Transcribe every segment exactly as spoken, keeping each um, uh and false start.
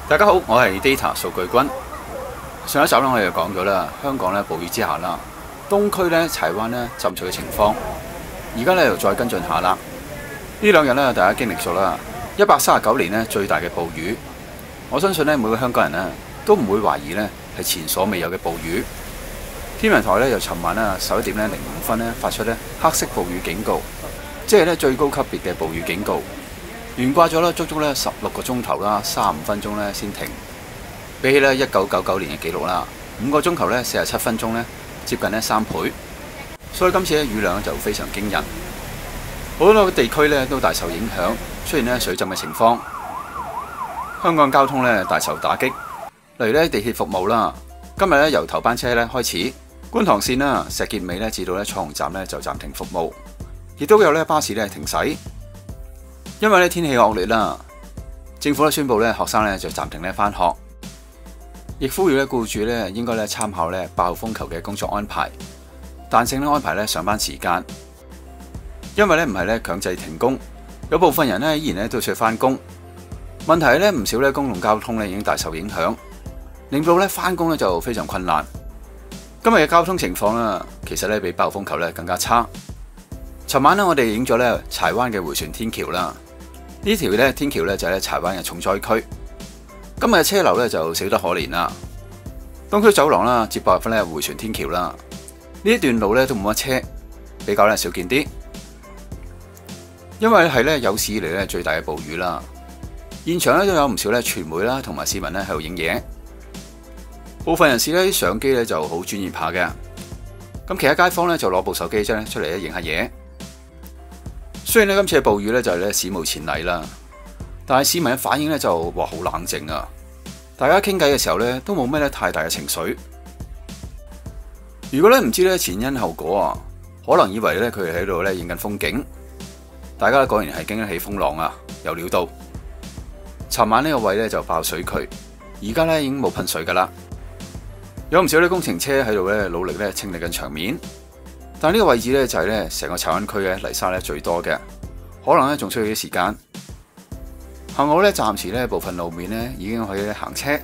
大家好，我係 Data 數據君。上一集咧，我哋就講咗啦，香港咧暴雨之下啦，東區咧柴灣咧浸水嘅情況。而家咧又再跟進下啦。呢兩日咧，大家經歷咗啦一百三十九年咧最大嘅暴雨。我相信咧每個香港人咧都唔會懷疑咧係前所未有嘅暴雨。天文台咧由尋晚啦十一點咧零五分咧發出咧黑色暴雨警告，即係咧最高級別嘅暴雨警告。懸掛咗咧足足咧十六個鐘頭啦，三十五分鐘咧先停。比起咧一九九九年嘅記錄啦，五個鐘頭咧四十七分鐘咧，接近咧三倍。所以今次咧雨量就非常驚人，好多地區咧都大受影響，出現咧水浸嘅情況。香港交通咧大受打擊，例如咧地鐵服務啦，今日咧由頭班車咧開始，觀塘線啦、石硤尾咧至到咧彩虹站咧就暫停服務，亦都有咧巴士咧停駛。因為咧天氣惡劣啦，政府咧宣布咧學生咧就暫停咧返學，亦呼籲咧僱主咧應該咧參考咧八號風球嘅工作安排，彈性咧安排咧上班時間。因為咧唔係咧強制停工，有部分人咧依然咧都需要返工。問題係咧唔少咧公共交通咧已經大受影響，令到咧返工咧就非常困難。今日嘅交通情況啦，其實咧比八號風球咧更加差。尋晚咧我哋影咗咧柴灣嘅迴旋天橋啦。呢條咧天橋咧就係柴灣嘅重災區，今日嘅車流咧就少得可憐啦。東區走廊啦，接駁入咧迴旋天橋啦，呢一段路咧都冇乜車，比較咧少見啲。因為係咧有史以嚟咧最大嘅暴雨啦，現場咧都有唔少咧傳媒啦同埋市民咧喺度影嘢，部分人士咧啲相機咧就好專業下嘅，咁其他街坊咧就攞部手機啫出嚟咧影下嘢。雖然咧今次嘅暴雨咧就係咧史無前例啦，但係市民嘅反應咧就話好冷靜啊！大家傾偈嘅時候咧都冇咩咧太大嘅情緒。如果咧唔知咧前因後果啊，可能以為咧佢哋喺度咧影緊風景。大家果然係經得起風浪啊，有料到。尋晚呢個位咧就爆水渠，而家咧已經冇噴水噶啦。有唔少啲工程車喺度咧努力咧清理緊場面。但係呢個位置咧就係咧成個柴灣區嘅泥沙咧最多嘅，可能咧仲需要啲時間。幸好咧暫時咧部分路面咧已經可以咧行車。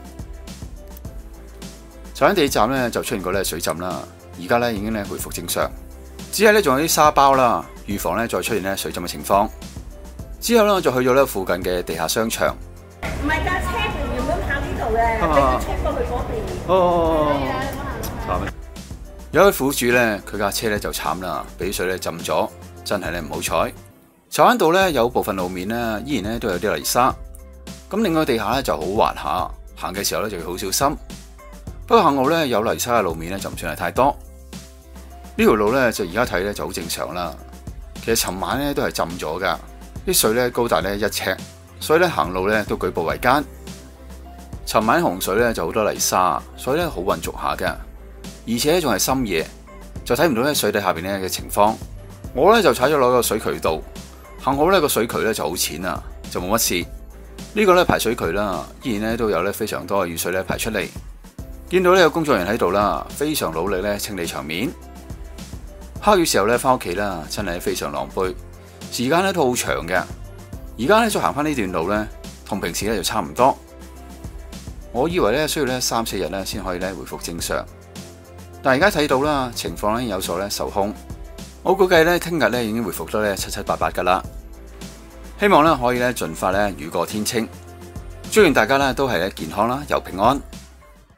柴灣地鐵站咧就出現過咧水浸啦，而家咧已經咧恢復正常，只係咧仲有啲沙包啦，預防咧再出現咧水浸嘅情況。之後咧我就去咗咧附近嘅地下商場。 唔係架車原本靠呢度嘅，俾佢車過去嗰邊。 哦，慘咩？有一位苦主咧，佢架車咧就慘啦，俾水咧浸咗，真係咧唔好彩。柴灣道咧有部分路面咧依然咧都有啲泥沙，咁另外地下咧就好滑下，行嘅時候咧就要好小心。不過幸好咧有泥沙嘅路面咧就唔算係太多。呢條路咧就而家睇咧就好正常啦。其實尋晚咧都係浸咗噶，啲水咧高達咧一尺，所以咧行路咧都舉步維艱。尋晚洪水咧就好多泥沙，所以咧好渾濁下嘅。而且仲係深夜，就睇唔到咧水底下邊咧嘅情況。我咧就踩咗落個水渠度，幸好咧個水渠咧就好淺啊，就冇乜事。呢個咧排水渠啦，依然咧都有咧非常多嘅雨水咧排出嚟。見到呢有工作人員喺度啦，非常努力咧清理場面。黑雨時候咧翻屋企啦，真係非常狼狽，時間咧都好長嘅。而家咧再行翻呢段路咧，同平時咧就差唔多。我以為咧需要咧三四日咧先可以咧回復正常。但而家睇到啦，情況咧有所咧受控，我估計咧聽日咧已經回復得咧七七八八噶啦。希望咧可以咧盡快咧雨過天青，祝願大家咧都係咧健康啦，又平安。